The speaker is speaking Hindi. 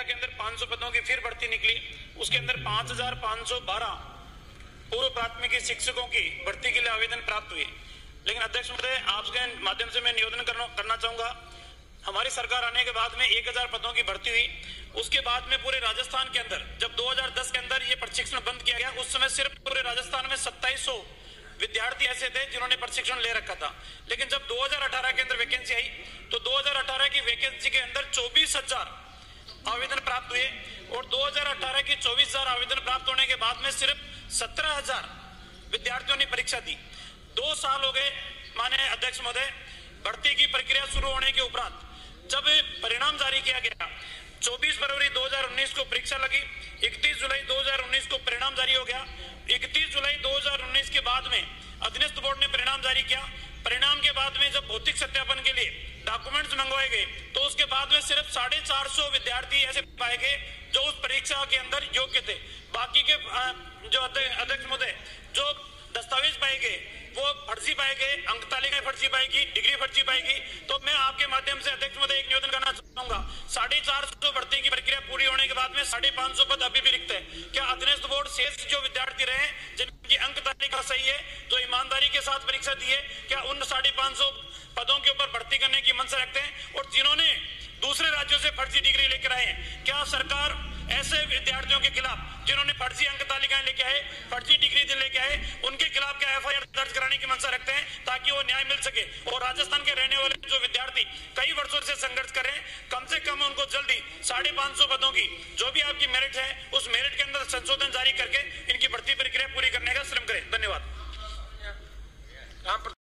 के अंदर 500 पदों की फिर भर्ती निकली, उसके अंदर 5512 पूर्व प्राथमिक शिक्षकों की भर्ती के लिए आवेदन प्राप्त हुए। लेकिन अध्यक्ष महोदय, आपके माध्यम से मैं निवेदन करना चाहूंगा, हमारी सरकार आने के बाद में 1000 पदों की भर्ती हुई। उसके बाद में पूरे राजस्थान के अंदर जब 2010 के अंदर ये प्रशिक्षण बंद किया गया, उस समय सिर्फ पूरे राजस्थान में 2700 विद्यार्थी ऐसे थे जिन्होंने प्रशिक्षण ले रखा था। लेकिन जब 2018 के अंदर वैकेंसी आई तो 2018 की वैकेंसी के अंदर 24,000 आवेदन प्राप्त हुए और 2018 की 24,000 आवेदन प्राप्त होने के बाद में सिर्फ 17,000 विद्यार्थियों ने परीक्षा दी। 2 साल हो गए माननीय अध्यक्ष महोदय, भर्ती की प्रक्रिया शुरू होने के उपरांत जब परिणाम जारी किया गया, 24 फरवरी 2019 को परीक्षा लगी, 31 जुलाई 2019 को परिणाम जारी हो गया। 31 जुलाई 2019 के बाद में अधीनस्थ बोर्ड ने परिणाम जारी किया। परिणाम के बाद में जब भौतिक सत्यापन के लिए डॉक्यूमेंट्स मंगवाए गए तो उसके बाद में सिर्फ 450 विद्यार्थी ऐसे पाए गए जो उस परीक्षा के अंदर योग्य थे। बाकी के जो अध्यक्ष महोदय जो दस्तावेज पाए गए वो फर्जी पाए गए, अंक तालिकाएं फर्जी पाएगी, डिग्री फर्जी पाएगी। तो मैं आपके माध्यम से अध्यक्ष महोदय एक निवेदन करना चाहूंगा, 450 भर्ती की प्रक्रिया पूरी होने के बाद में 550 पद अभी भी रिक्त है। क्या अधीनस्थ बोर्ड शेष जो विद्यार्थी रहे जिनकी अंक तालिका सही है, जो ईमानदारी के साथ परीक्षा दी है, क्या उन 550 पदों के ऊपर भर्ती करने की मंशा रखते हैं? और जिन्होंने दूसरे राज्यों से फर्जी डिग्री लेकर आए हैं, क्या सरकार ऐसे विद्यार्थियों के खिलाफ जिन्होंने फर्जी अंक तालिकाएं लेके आए, फर्जी डिग्री लेके आए, उनके खिलाफ क्या एफआईआर दर्ज कराने की मंशा रखते हैं ताकि वो न्याय मिल सके? और राजस्थान के रहने वाले जो विद्यार्थी कई वर्षों से संघर्ष कर रहे हैं, कम से कम उनको जल्दी 550 पदों की जो भी आपकी मेरिट है उस मेरिट के अंदर संशोधन जारी करके इनकी भर्ती प्रक्रिया पूरी करने का श्रम करें। धन्यवाद।